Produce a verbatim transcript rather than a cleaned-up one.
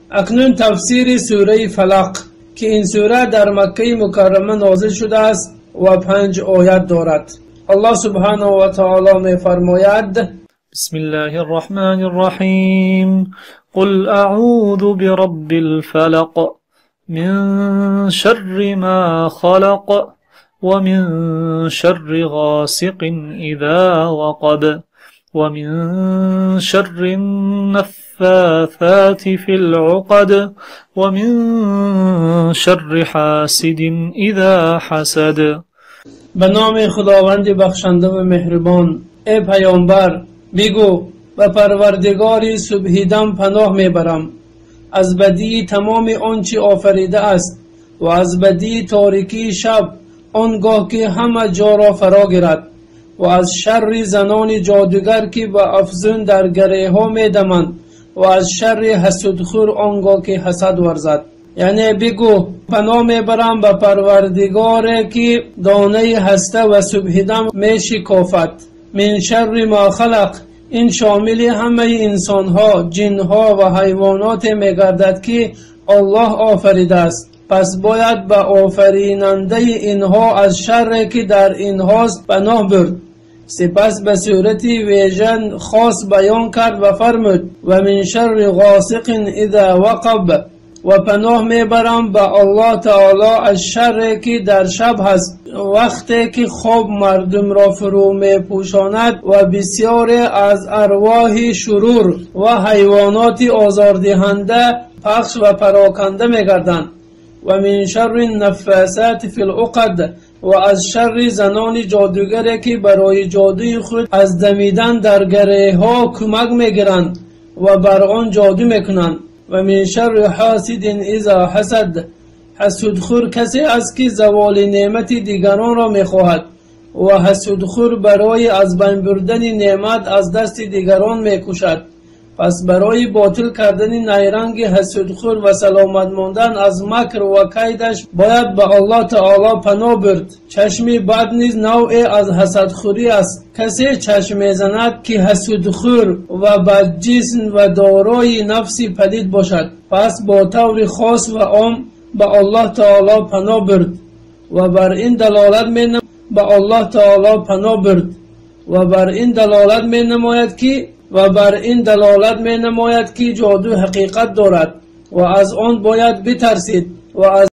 اکنون تفسیر سوره فلق که این سوره در مکه مکرمه نازل شده است و پنج آیت دارد. الله سبحانه و تعالی می فرماید: بسم الله الرحمن الرحیم قل اعوذ برب الفلق من شر ما خلق ومن شر غاسق اذا وقب ومن شر النفاثات في العقد ومن شر حاسد اذا حسد. به نام خداوند بخشنده و مهربان. ای پیامبر بگو به پروردگار صبحدم پناه میبرم از بدی تمام آنچه آفریده است و از بدی تاریکی شب آنگاه که همه جا را فرا گیرد و از شر زنان جادوگر که به افزون در گره ها میدمند و از شر حسودخور آنگاه که حسد ورزد. یعنی بگو پناه میبرم به پروردگار که دانه هسته و صبحدم میشکافد. من شر ما خلق، این شامل همه انسان ها، جن ها و حیوانات میگردد که الله آفریده است. پس باید به آفریننده اینها از شر که در اینهاست پناه برد. سپس به صورت ویژن خاص بیان کرد و فرمود: و من شر غاسق اذا وقب، و پناه میبرم به الله تعالی از شر که در شب هست وقتی که خواب مردم را فرو میپوشاند و بسیار از ارواح شرور و حیوانات آزاردهنده پخش و پراکنده میگردند. و من شر النفاثات فی العقد، و از شر زنان جادوگری که برای جادوی خود از دمیدن در گره ها کمک میگیرند و بر آن جادو میکنند. و من شر حاسد اذا حسد، حسودخور کسی است که زوال نعمت دیگران را میخواهد و حسودخور برای از بین بردن نعمت از دست دیگران میکوشد. پس برای باطل کردن نیرنگ حسودخور و سلامت ماندن از مکر و کیدش باید به الله تعالی پناه برد. چشم بد نیز نوعی از حسدخوری است. کسی چشم میزند که حسودخور و بدجنس و دارای نفسی پلید باشد، پس با طور خاص و عام به الله تعالی پناه برد و بر این دلالت می به الله تعالی پناه برد و بر این دلالت می نماید که و بر این دلالت می نماید که جادو حقیقت دارد و از آن باید بترسید و از